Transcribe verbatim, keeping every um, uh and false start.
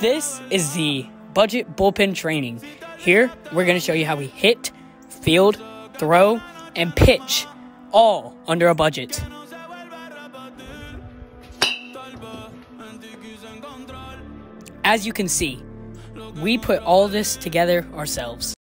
This is the budget bullpen training. Here, we're going to show you how we hit, field, throw, and pitch, all under a budget. As you can see, we put all this together ourselves.